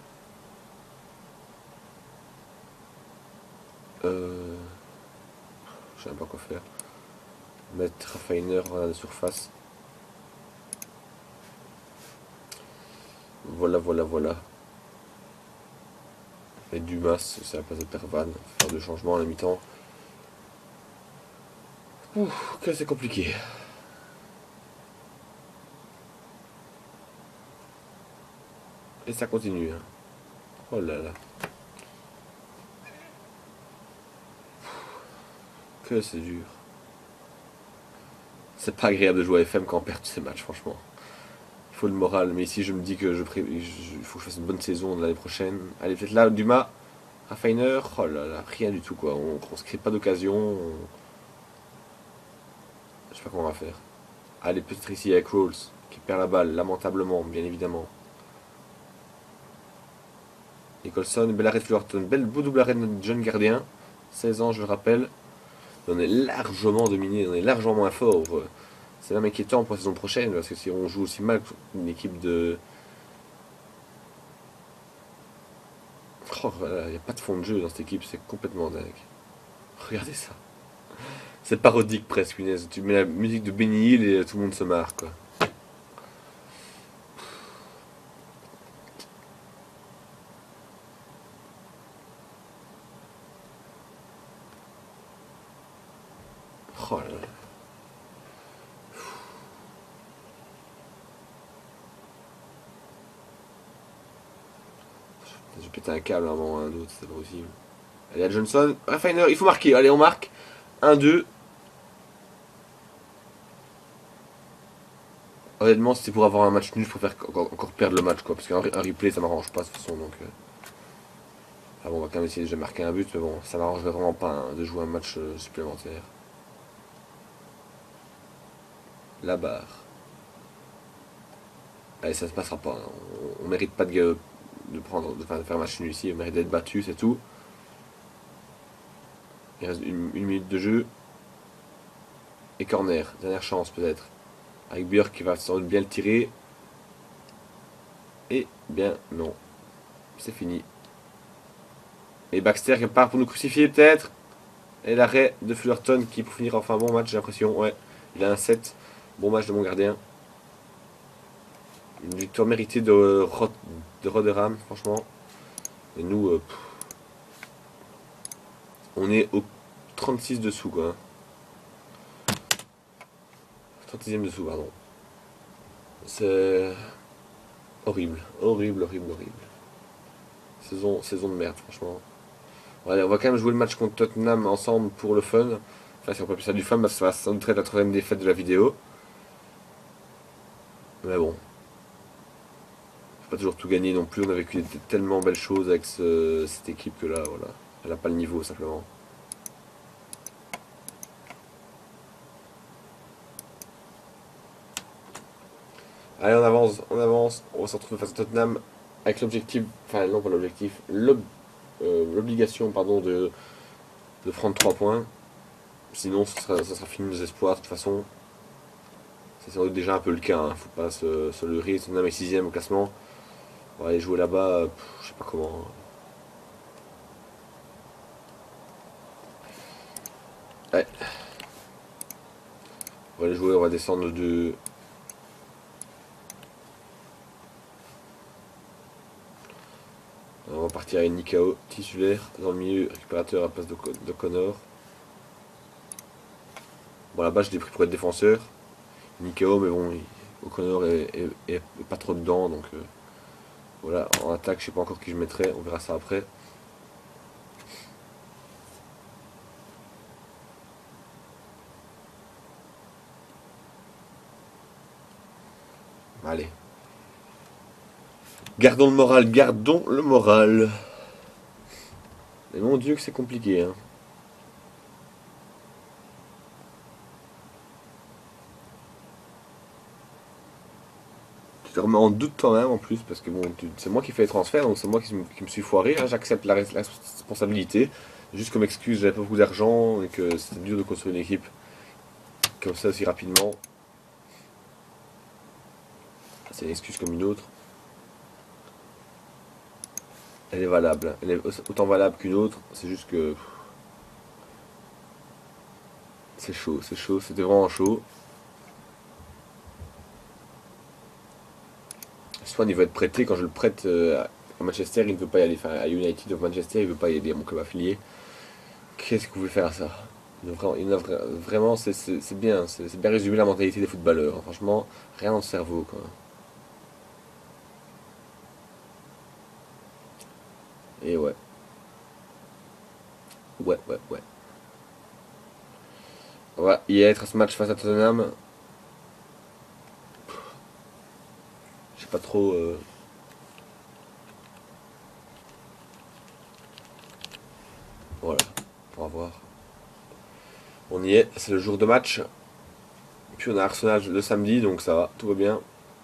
Euh, je sais même pas quoi faire. Mettre Raffiner à la surface. Voilà, voilà, voilà. Et Dumas, c'est à la place de Pervan. Faire de changements à la mi-temps. Ouh, que c'est compliqué. Et ça continue, hein. Oh là là. Que c'est dur. C'est pas agréable de jouer à F M quand on perd tous ces matchs, franchement. Il faut le moral, mais ici je me dis que je pré... il faut que je fasse une bonne saison l'année prochaine. Allez, peut-être là, Dumas, Raffiner, oh là là, rien du tout quoi. On, on se crée pas d'occasion. On... Je sais pas comment on va faire. Allez, peut-être ici avec Rolls, qui perd la balle, lamentablement, bien évidemment. Nicholson, bel arrêt de Fullerton, belle beau double arrêt de notre jeune gardien. seize ans, je le rappelle. On est largement dominé, on est largement moins fort. C'est même inquiétant pour la saison prochaine, parce que si on joue aussi mal qu'une équipe de. Oh, il n'y a pas de fond de jeu dans cette équipe, c'est complètement dingue. Regardez ça. C'est parodique presque, punaise. Tu mets la musique de Benny Hill et tout le monde se marre, quoi. Oh là là. Je vais péter un câble à un moment ou à un autre, c'est pas possible. Allez, à Johnson. Raffiner, il faut marquer. Allez, on marque. un deux. Honnêtement, si c'est pour avoir un match nul, je préfère encore, encore perdre le match, quoi. Parce qu'un un replay, ça m'arrange pas de toute façon, donc. euh. Ah bon, on va quand même essayer de marquer un but, mais bon, ça m'arrangerait vraiment pas hein, de jouer un match euh, supplémentaire. La barre. Allez, ça se passera pas, hein. On, on mérite pas de, de prendre, de, enfin, de faire un match nul ici, on mérite d'être battu, c'est tout. Il reste une, une minute de jeu. Et corner, dernière chance peut-être. Avec Björk qui va sans doute bien le tirer. Et bien non. C'est fini. Et Baxter qui part pour nous crucifier peut-être. Et l'arrêt de Fullerton qui pour finir enfin bon match j'ai l'impression. Ouais, il a un sept. Bon match de mon gardien. Une victoire méritée de, Rot de Rotherham franchement. Et nous, euh, on est au trente-six dessous quoi. trente-sixième dessous pardon. C'est horrible, horrible, horrible, horrible. Saison, saison de merde, franchement. Ouais, on va quand même jouer le match contre Tottenham ensemble pour le fun. Enfin, si on peut appeler ça du fun, parce que ça va sans doute être la troisième défaite de la vidéo. Mais bon, faut pas toujours tout gagner non plus. On a vécu de tellement belles choses avec ce- cette équipe que là, voilà. Elle n'a pas le niveau, simplement. Allez, on avance, on avance. On va se retrouver face à Tottenham avec l'objectif, enfin non pas l'objectif, l'ob- euh, l'obligation pardon de, de prendre trois points. Sinon, ça sera, ça sera fini nos espoirs. De toute façon, c'est sans doute déjà un peu le cas. Hein. Faut pas se, se leurrer. Tottenham est sixième au classement. On va aller jouer là-bas. euh, pff, Je sais pas comment. Ouais, on va aller jouer. On va descendre de. On va partir avec Nikao titulaire dans le milieu, récupérateur à la place de, de Connor. Bon, là-bas, je l'ai pris pour être défenseur. Nikao, mais bon, il- O'Connor est, est- est pas trop dedans, donc euh, voilà. En attaque, je sais pas encore qui je mettrai, on verra ça après. Allez. Gardons le moral, gardons le moral. Mais mon Dieu que c'est compliqué, hein. Tu te remets en doute quand même en plus, parce que bon, tu- c'est moi qui fais les transferts, donc c'est moi qui, me- qui me suis foiré, hein. J'accepte la, res- la responsabilité. Juste comme excuse, j'avais pas beaucoup d'argent et que c'était dur de construire une équipe comme ça aussi rapidement. C'est une excuse comme une autre. Elle est valable. Elle est autant valable qu'une autre. C'est juste que c'est chaud, c'est chaud. C'était vraiment chaud. Swan, il veut être prêté. Quand je le prête euh, à Manchester, il ne veut pas y aller. Enfin, à United of Manchester, il ne veut pas y aller à mon club affilié. Qu'est-ce que vous voulez faire à ça? Il a vraiment, il a vraiment c'est c'est- c'est bien. C'est c'est bien résumé la mentalité des footballeurs. Hein. Franchement, rien dans le cerveau, quoi. Et ouais. Ouais, ouais, ouais. On va y être à ce match face à Tottenham. Je sais pas trop. euh, Voilà. On va voir. On y est. C'est le jour de match. Puis on a Arsenal le samedi, donc ça va, tout va bien.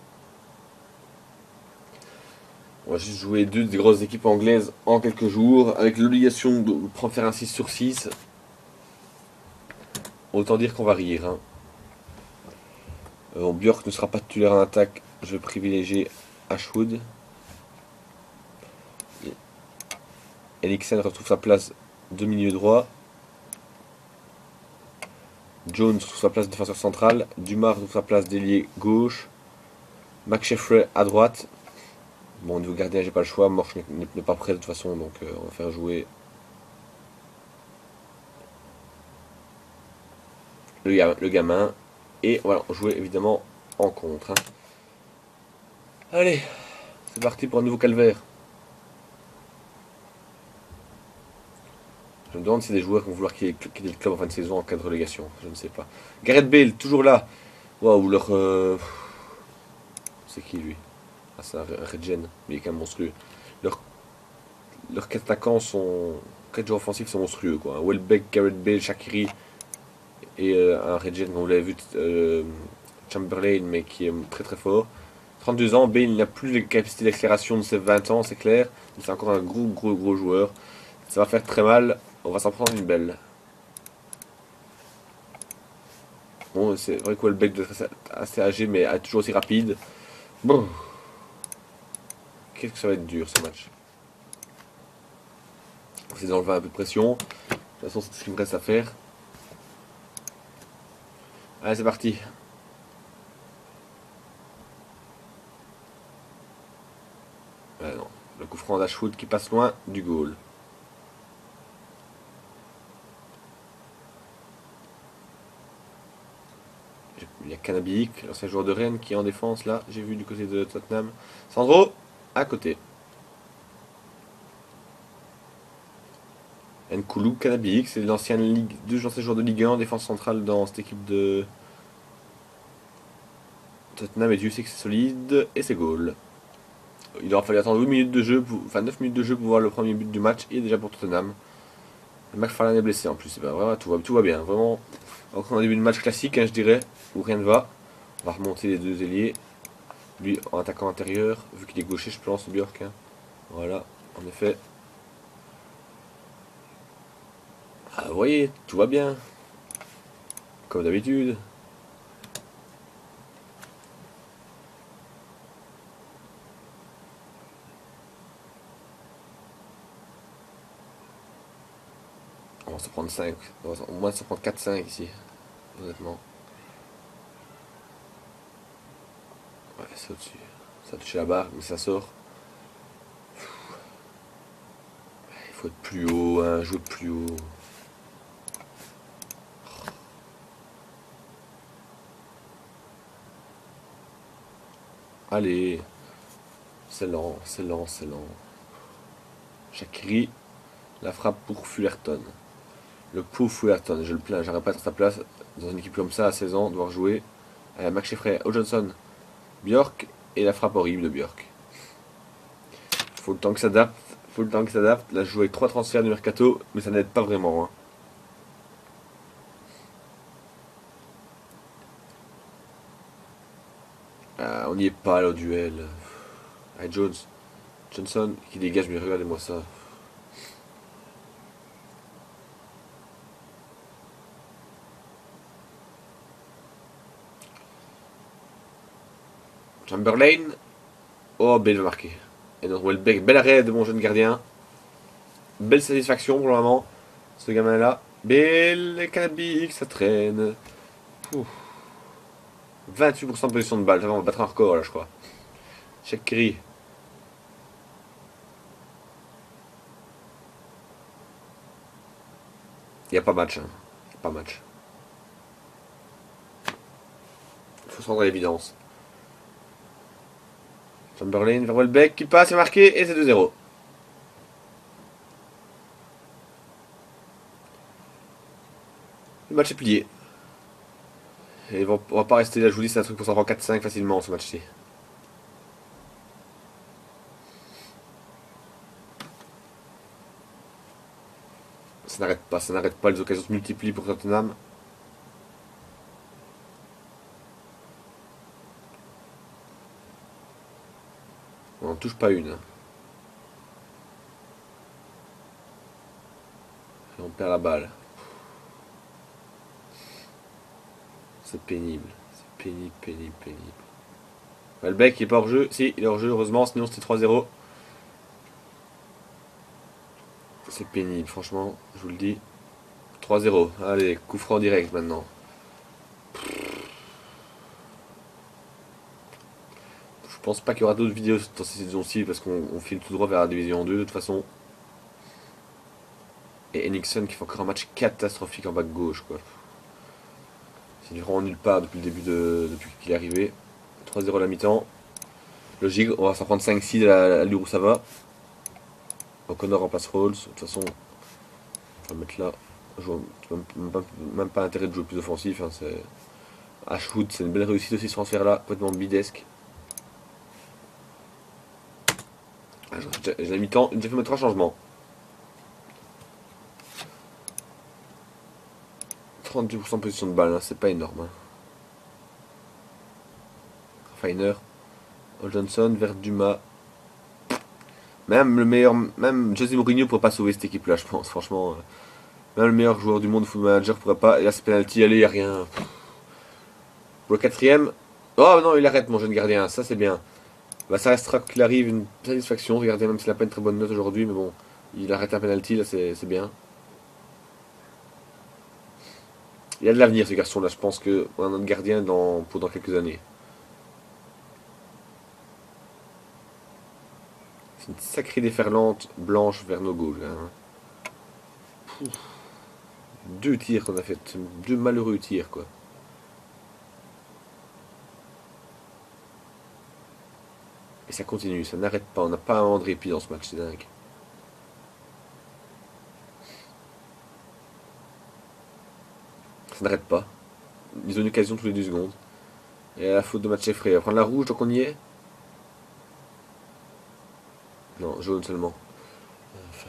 On va juste jouer deux des grosses équipes anglaises en quelques jours, avec l'obligation de prendre faire un six sur six. Autant dire qu'on va rire. Hein. Euh, bon, Björk ne sera pas titulaire en attaque, je vais privilégier Ashwood. Eriksen retrouve sa place de milieu droit. Jones retrouve sa place de défenseur central. Dumas retrouve sa place d'ailier gauche. McSheffrey à droite. Bon, au niveau gardien, j'ai pas le choix. Morch n'est pas prêt de toute façon, donc euh, on va faire jouer le, ga- le gamin. Et voilà, on jouer évidemment en contre. Hein. Allez, c'est parti pour un nouveau calvaire. Je me demande si des joueurs vont vouloir quitter quitter le club en fin de saison en cas de relégation. Je ne sais pas. Gareth Bale, toujours là. Waouh, leur. euh, C'est qui lui? Ah, c'est un Regen, mais il est quand même monstrueux. Leurs leurs quatre attaquants sont. Quatre joueurs offensifs sont monstrueux, quoi. Welbeck, Gareth Bale, Shaqiri et euh, un Regen, on l'avait vu, euh, Chamberlain, mais qui est très très fort. trente-deux ans, Bale n'a plus les capacités d'accélération de ses vingt ans, c'est clair. Mais c'est encore un gros gros gros joueur. Ça va faire très mal. On va s'en prendre une belle. Bon, c'est vrai que Welbeck doit être assez âgé, mais toujours aussi rapide. Bon, qu'est-ce que ça va être dur ce match. On essaie d'enlever un peu de pression. De toute façon, c'est ce qu'il me reste à faire. Allez, c'est parti. Ah non, le coup franc d'Ashwood qui passe loin du goal. Il y a Canabic, l'ancien joueur de Rennes, qui est en défense là. J'ai vu du côté de Tottenham. Sandro, à côté. Nkoulou, Canabic, c'est l'ancienne Ligue, deux anciens joueurs de Ligue un en défense centrale dans cette équipe de Tottenham. Et Dieu sait que c'est solide. Et c'est goal. Il aura fallu attendre huit minutes de jeu, pour, enfin neuf minutes de jeu pour voir le premier but du match. Et déjà pour Tottenham. McFarlane est blessé en plus. C'est pas vrai, tout va, tout va bien. Vraiment, encore un début de match classique, hein, je dirais, où rien ne va. On va remonter les deux ailiers. Lui en attaquant intérieur, vu qu'il est gaucher, je pense, Björk. Hein. Voilà, en effet. Ah, vous voyez, tout va bien. Comme d'habitude. On va se prendre cinq. On va au moins se prendre quatre cinq ici. Honnêtement. Ouais, c'est au-dessus. Ça a touché la barre, mais ça sort. Il faut être plus haut, hein, jouer plus haut. Allez. C'est lent, c'est lent, c'est lent. Shaqiri. La frappe pour Fullerton. Le pauvre Fullerton, je le plains, j'arrive pas à être à sa place. Dans une équipe comme ça, à seize ans, devoir jouer. Euh, Max Sheffrey, Johnson, Björk. Et la frappe horrible de Björk. Faut le temps que ça s'adapte. Faut le temps que ça s'adapte. Là, je joue avec trois transferts du mercato, mais ça n'aide pas vraiment. Hein. Ah, on n'y est pas là au duel. Ah, Jones. Johnson qui dégage, mais regardez-moi ça. Chamberlain. Oh, belle va marquer. Et donc Welbeck, bel arrêt de mon jeune gardien. Belle satisfaction pour le moment. Ce gamin là. Belle Canabic, ça traîne. Ouf. vingt-huit pour cent de position de balle. On va battre un record là, je crois. Shaqiri. Il n'y a pas match. Hein. Y a pas match. Il faut se rendre à l'évidence. Chamberlain vers Welbeck qui passe, est marqué et c'est deux zéro. Le match est plié. Et on va pas rester là, je vous dis, c'est un truc pour s'en prendre quatre cinq facilement ce match-ci. Ça n'arrête pas, ça n'arrête pas, les occasions se multiplient pour Tottenham. On n'en touche pas une. Et on perd la balle. C'est pénible. C'est pénible, pénible, pénible. Welbeck il est pas hors jeu. Si, il est hors jeu, heureusement, sinon c'était trois zéro. C'est pénible, franchement, je vous le dis. trois zéro. Allez, coup franc direct maintenant. Je pense pas qu'il y aura d'autres vidéos dans cette saison-ci parce qu'on file tout droit vers la division deux de toute façon. Et Henningsen qui fait encore un match catastrophique en bas gauche quoi. C'est vraiment nulle part depuis le début de. depuis qu'il est arrivé. trois zéro à la mi-temps. Logique, on va s'en prendre cinq six à l'allure où ça va. O'Connor remplace Rolls. De toute façon, on va mettre là. Je vois même pas, même pas intérêt de jouer plus offensif. Hein, Ashwood, c'est une belle réussite aussi ce transfert là, complètement bidesque. Ah, j'ai la mi-temps, j'ai fait mes trois changements. trente-deux pour cent de position de balle, hein, c'est pas énorme. Hein. Feiner, Johnson vers Dumas. Même le meilleur, même José Mourinho pourrait pas sauver cette équipe là, je pense, franchement. Même le meilleur joueur du monde, Football Manager, pourrait pas. Et là, c'est penalty, allez, y a rien. Pour le quatrième. Oh non, il arrête, mon jeune gardien, ça c'est bien. Bah, ça restera qu'il arrive une satisfaction. Regardez, même s'il n'a pas une très bonne note aujourd'hui, mais bon, il arrête un penalty, là, c'est bien. Il a de l'avenir, ce garçon-là, je pense qu'on a notre gardien dans, pour dans quelques années. C'est une sacrée déferlante blanche vers nos gauches. Hein. Deux tirs qu'on a fait, deux malheureux tirs, quoi. Et ça continue, ça n'arrête pas. On n'a pas un moment de répit dans ce match, c'est dingue. Ça n'arrête pas. Ils ont une occasion tous les deux secondes. Et à la faute de match effrayé. On va prendre la rouge, donc on y est. Non, jaune seulement. Enfin.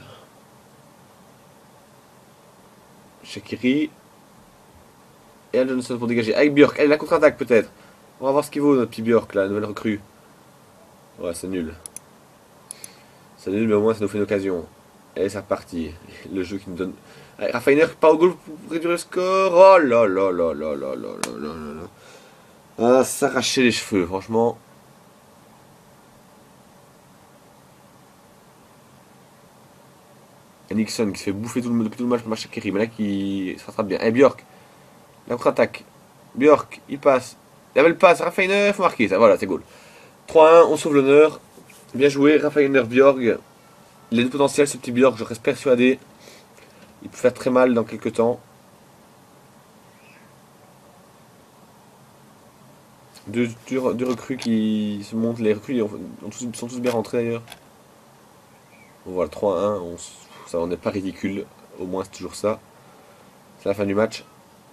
Shaqiri. Et Al Johnson pour dégager. Avec Björk. Allez, la contre-attaque peut-être. On va voir ce qu'il vaut notre petit Björk, la nouvelle recrue. Ouais, c'est nul. C'est nul, mais au moins ça nous fait une occasion. Et c'est reparti. Le jeu qui nous donne. Allez, Raffiner pas au goal pour réduire le score. Oh là là là là là là là là là là. Ah, s'arracher les cheveux, franchement. Et Nixon qui se fait bouffer tout le, depuis tout le match par Shaqiri. Mais là qui se rattrape bien. Et Björk. La contre-attaque. Björk, il passe. Il avait le passe. Raffiner, il faut marquer ça. Voilà, c'est goal. trois un, on sauve l'honneur. Bien joué, Raffiner, Björk. Il a du potentiel ce petit Björk, je reste persuadé. Il peut faire très mal dans quelques temps. Deux, deux, deux recrues qui se montent. Les recrues sont tous bien rentrés d'ailleurs. On voit le trois un. On, ça n'en est pas ridicule. Au moins c'est toujours ça. C'est la fin du match.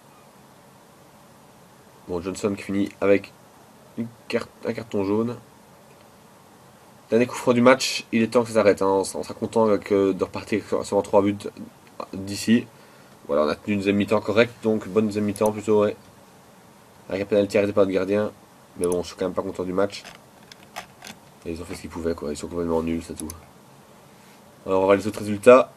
Bon, Johnson qui finit avec une carte, un carton jaune. Dernier coup franc du match. Il est temps que ça s'arrête. Hein. On sera content avec, euh, de repartir sur trois buts d'ici. Voilà, on a tenu une deuxième mi-temps correcte. Donc bonne deuxième mi-temps plutôt. Ouais. Avec un pénalty arrêté par le gardien. Mais bon, je suis quand même pas content du match. Et ils ont fait ce qu'ils pouvaient, quoi. Ils sont complètement nuls, c'est tout. Alors, on va voir les autres résultats.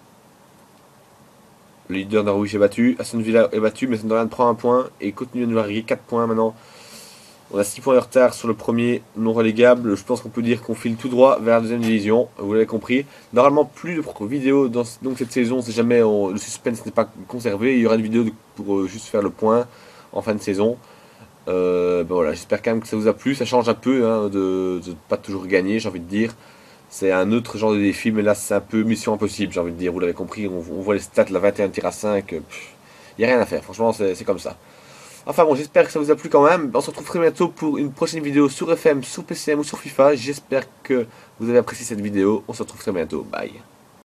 Le leader Norwich est battu. Aston Villa est battu, mais Sunderland prend un point. Et continue à nous larguer quatre points maintenant. On a six points de retard sur le premier non relégable. Je pense qu'on peut dire qu'on file tout droit vers la deuxième division. Vous l'avez compris. Normalement, plus de vidéos dans donc cette saison. Si jamais on, le suspense n'est pas conservé, il y aura une vidéo pour euh, juste faire le point en fin de saison. Euh, ben voilà, j'espère quand même que ça vous a plu. Ça change un peu hein, de ne pas toujours gagner, j'ai envie de dire. C'est un autre genre de défi, mais là c'est un peu mission impossible, j'ai envie de dire. Vous l'avez compris, on, on voit les stats, la vingt et un tirs à cinq. Il n'y a rien à faire, franchement, c'est comme ça. Enfin bon, j'espère que ça vous a plu quand même. On se retrouve très bientôt pour une prochaine vidéo sur F M, sur P C M ou sur FIFA. J'espère que vous avez apprécié cette vidéo. On se retrouve très bientôt. Bye.